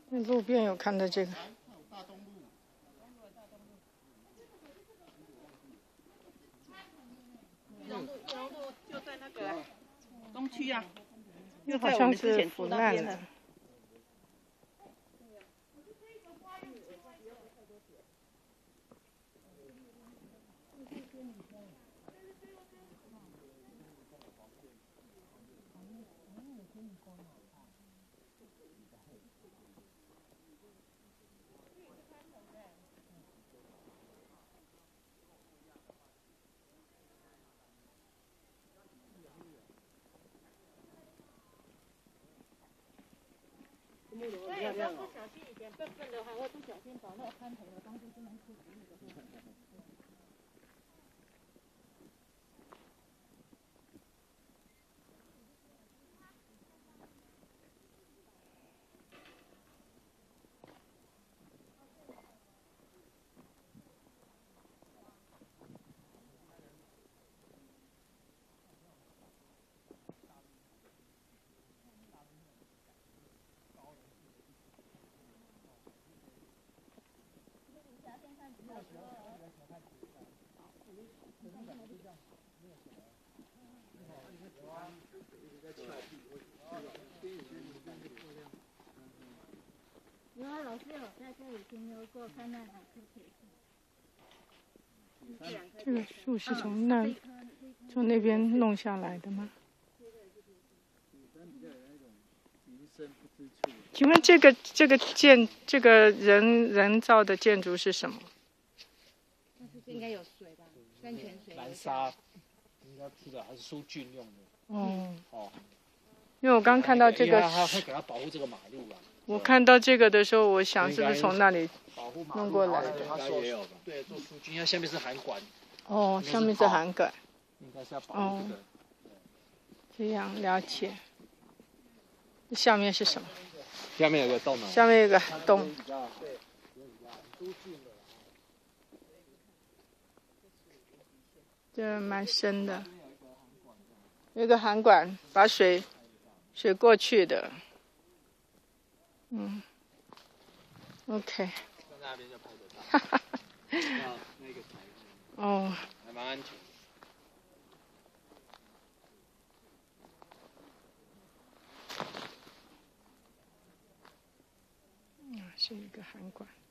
路边有看到这个。 玉龙路就在那个东区啊， 那好像是腐烂了。 所以有时候不小心，以前笨笨的还会不小心把那个看头的当做是能吃食物的。有啊，老师有在这里停留过，看那海兔铁树。 这个树是从那边弄下来的吗？请问这个人造的建筑是什么？ 应该有水吧，山泉水。 蓝沙，应该是的，还是疏浚用的。 哦。因为我刚看到这个， 他会给它保护这个马路了。 我看到这个的时候，我想是不是从那里弄过来的？ 应该也有吧。对，做疏浚，因为下面是涵管。 哦，上面是涵管。 应该是要保护这个。 这样了解。下面是什么？ 下面有个洞啊。 下面有个洞。这蛮深的。有一个涵管，把水过去的。OK。 那边就拍得到。哈哈。那个台。 哦。 还蛮安全。 是一个涵管。